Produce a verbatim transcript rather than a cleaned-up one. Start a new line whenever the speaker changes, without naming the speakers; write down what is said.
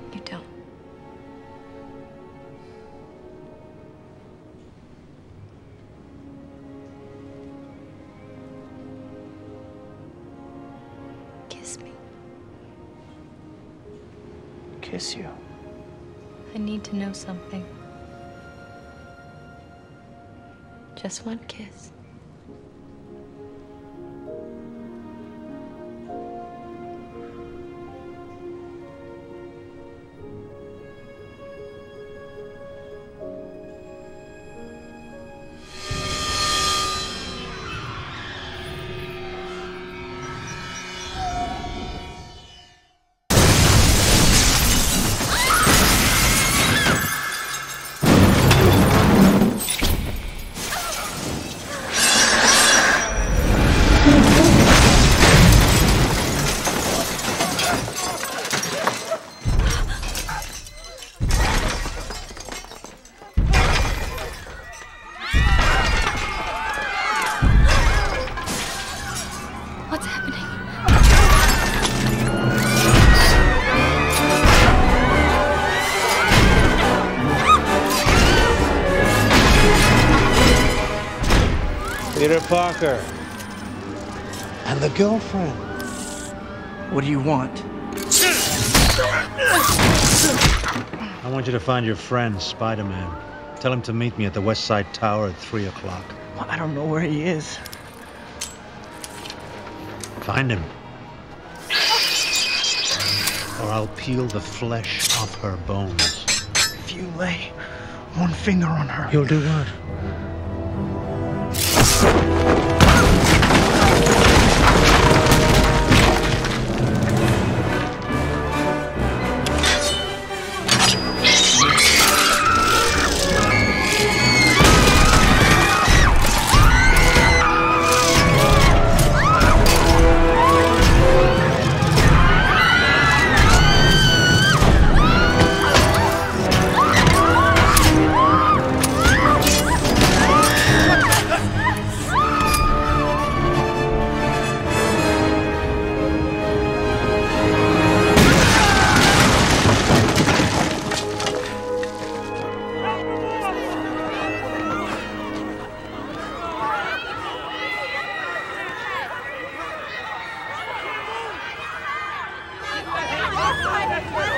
You don't. Kiss me.
Kiss you?
I need to know something. Just one kiss. What's happening?
Peter Parker. And the girlfriend.
What do you want?
I want you to find your friend, Spider-Man. Tell him to meet me at the West Side Tower at three o'clock.
Well, I don't know where he is.
Find him. Or I'll peel the flesh off her bones.
If you lay one finger on her...
You'll do what?
Let's go!